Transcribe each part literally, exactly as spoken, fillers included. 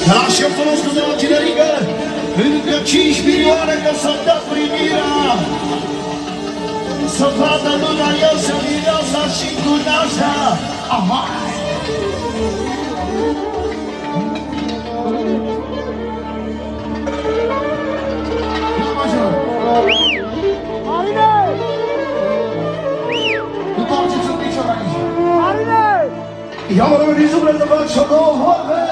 De la șeful nostru de la Ginerică, încă cinci milioane că s-a dat primirea. Să vadă luna el, să mireasa și cunașa. Ahai! Ja moram izubret da baš od ovome.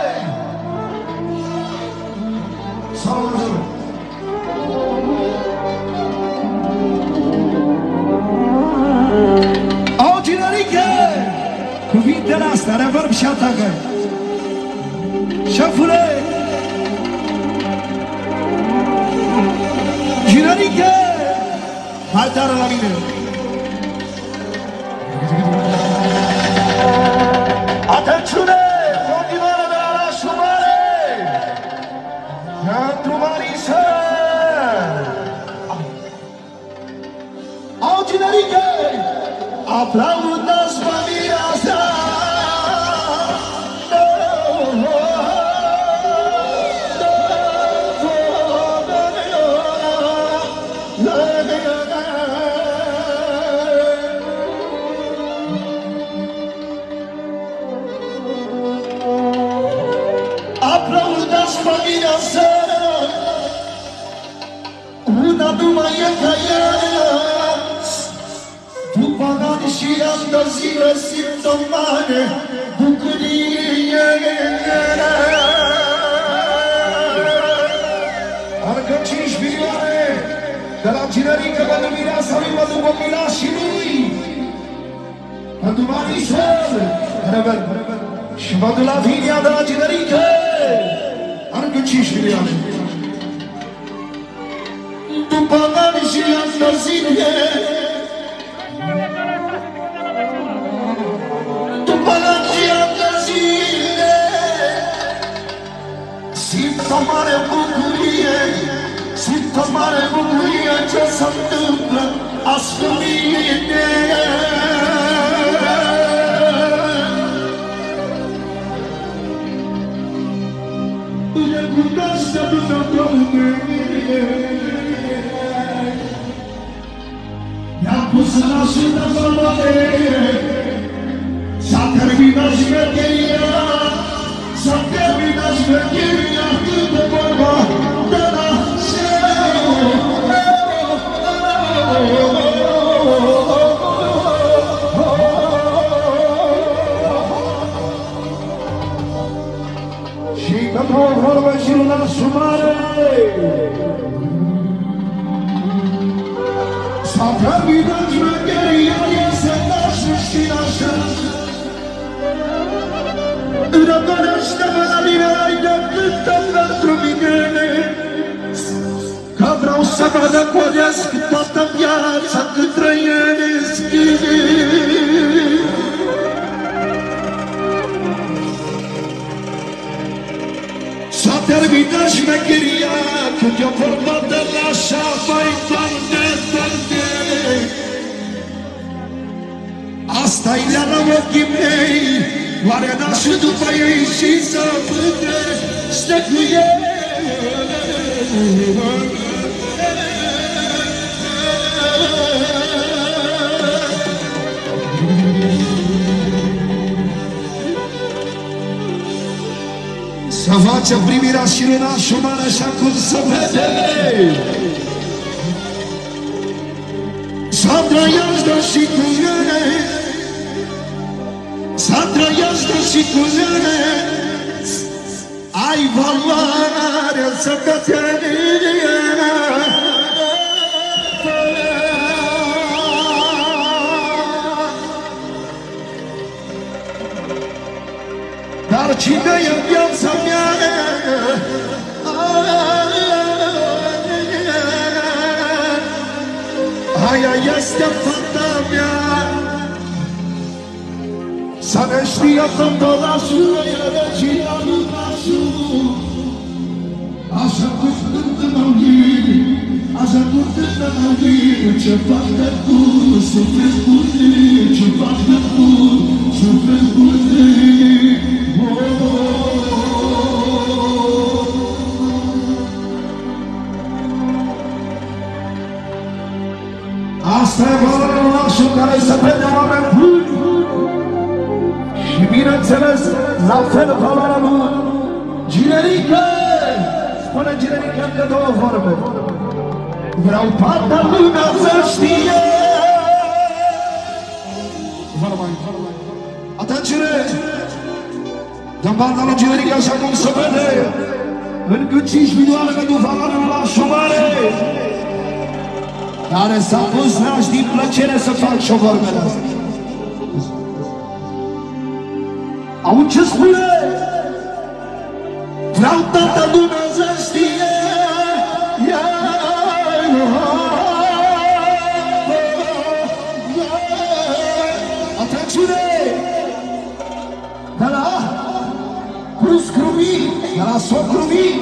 Samo da žele. Au Ginerică! Cuvintele astea, reverb și atacă. Șefule! Ginerică! Hai tare la mine! Atențiune! Continuare de la Orașul Mare! Pentru Marisel! Au Ginerică! Aplaudați familia asta! Familia sa, una numai e ca ea. După ani și ani de zile simt o mare bucurie. Arcă cinci milioane de la Ginerică pentru mireasa lui, pentru copilașii lui, pentru Marisel, și pentru Lavinia de la Ginerică. Arcă cinci milioane. După ani și ani de zile, după ani și ani de zile, simt o mare bucurie, simt o mare bucurie ce se întâmplă azi cu mine. Mi-am pus în așută valoare, s-a terminat șmecheria, s-a terminat șmecheria, cât de vorba de la și pentru o vorbă și lunașul mare. S-a terminat șmecheria, iese nașul și nașa. Răgănește-mă la mine, ai de cântă pentru mine, că vreau să mă răcoresc toată viața cât trăiesc. S-a terminat șmecheria, când e vorba de așa mai departe, departe. Asta-i leana ochii mei, oare n-aș după ei și să plândește cu ei? Să face primirea și lunașul mare așa cum se vede. Să trăiască și cu ele, să trăiască și cu ele, ai valoare să cățenie. Dar cine e în viața mea? Aia este fata mea. Să ne știe tot orașul, e regia lui orașul. Așa cum cântă n-audire, așa cum cântă n-audire, ce facă cu suflet bune, ce facă cu suflet bune. Oh, oh, oh, oh. bineînțeles, la fel valoarea lui Ginerică. Spune Ginerică încă două vorbe. Vreau toată lumea să știe. Atenție! Dăm banda la Ginerică așa cum se vede. Încă cinci milioane pentru valoarea la șomare, care s-a pus naș din plăcere să fac și-o vorbele astea. Auzi ce spune? Vreau toată lumea să știe. Atențiune! De la Cruz-Crumii, de la Socrumii,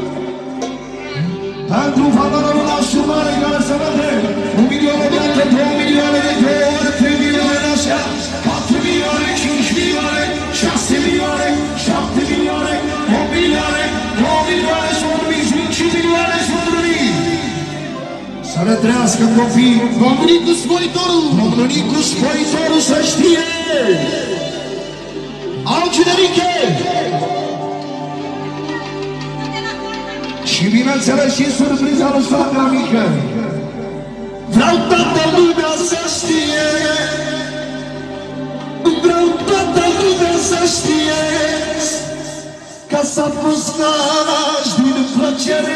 pentru valoarea lui Nașumare care se vede un milion de dată, două milioane de două ori, trei milioane de așa, patru milioane, cinci milioane, șase milioane, șapte milioane, opt milioane, nouă milioane sunt lumii, cinci milioane sunt lumii. Să le trăiască copii, Domnul Nicu Sporitorul, Domnul Nicu Sporitorul să știe. Au Ginerică! Și bineînțeles și surpriza lui soacra mică. Vreau toată lumea să știe. Vreau toată lumea să știe că s-a pus naș din plăcere.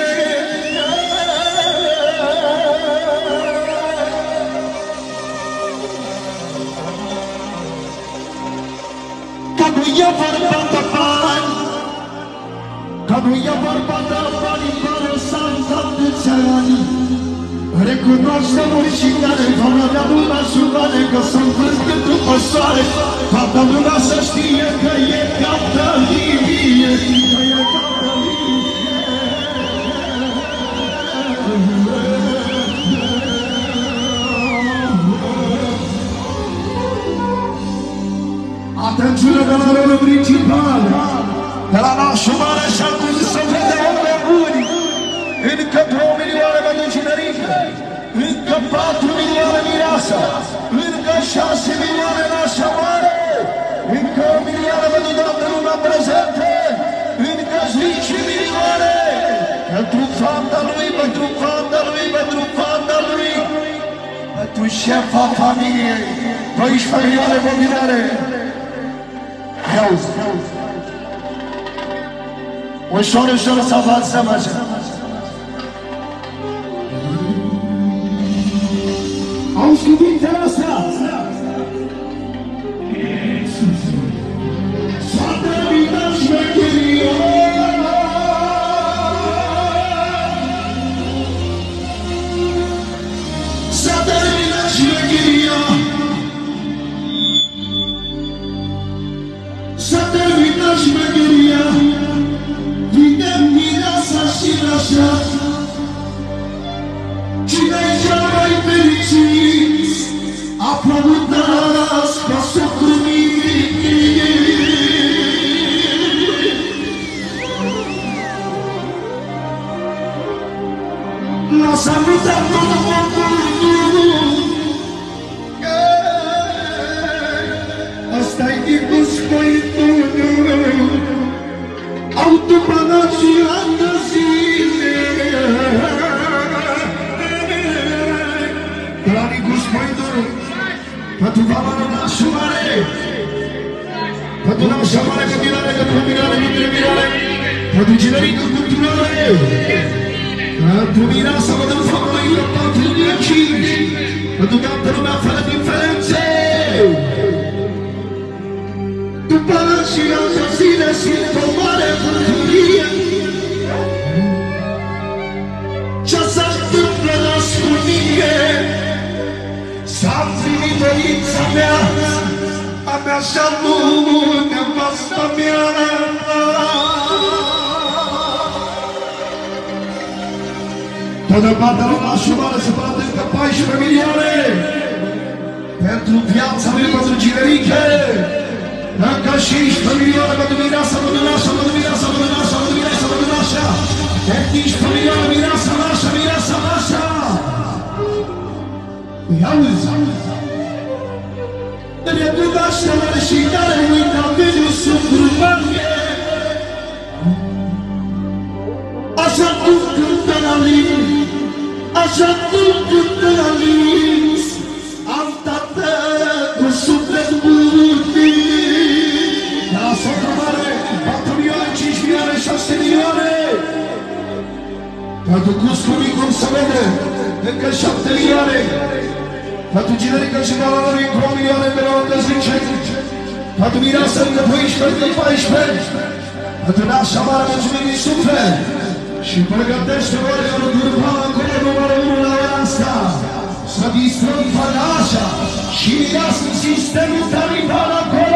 Că nu e vorba de bani, că nu e vorba de bani, care s-au dat de țeani. Recunoaște-mă oricine, valoarea lui Nașumare, că sunt vârstând după soare. Toată lumea să știe că e Catalie, că e Catalie. Atențiune de la rolul principal, de la Nașumare, așa cum se vede omul buni. Încă două milioane pentru Ginerică, încă patru milioane Mireasa, încă șase milioane Nașumare, încă o milioane pentru toată lumea prezentă, încă zece milioane pentru fata lui, pentru fata lui, pentru fata lui, pentru șefa familiei, doisprezece milioane mobiliare. Iauzi, ușor, ușor să avansăm așa. Auzi cuvintele astea! S-a terminat șmecheria! S-a terminat șmecheria! S-a terminat șmecheria! Vine Mireasa și Nașa! Cine-i cel mai fericit? Aplaudați ca Socrumii! L-a salutat tot poporul! Asta-i timpul Sporitorul! Au tupanat și ani de zile! La Nicu Sporitorul, pentru valoarea Nașumare, pentru Nașumare continuare, pentru Mirare, pentru Mirare, pentru Ginerică continuare, pentru Mireasa, pentru familie, pentru cinci, pentru toată lumea fără diferențe. După și altă zile simt o mare bucurie. Ce se întâmplă cu mine? S-a primit dorința mea, a mea și-a nu nevasta mea. Toată partea lui Nașumare se poate încă paisprezece milioane pentru viața lui, pentru Ginerică. Încă șaisprezece milioane pentru Mireasa, pentru Nașa, pentru Mireasa, pentru Nașa, pentru Mireasa, pentru Nașa. optsprezece milioane Mireasa, Nașa, Mireasa, Nașa. Auzi, recunoaște-mă și care uită mediul sufru mare. Așa tu cântă la lis, așa tu cântă la lis, am tată cu suflet mulțumit. La sofra mare, patru milioane, cinci milioane, șase milioane. Pentru cuscuri cum se vede, încă șapte milioane. Pentru generică și galanului, două milioane pe la încă zece. Pentru mireasă încă doisprezece, încă paisprezece. Pentru nașa mare, mulțumim din suflet. Și pregătește organul grupal acolo numărul unu la ora asta. Să distrăm fanașa și mireasă sistemul taliban acolo.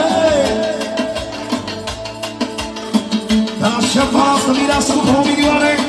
Așa față, mireasă cu două milioane.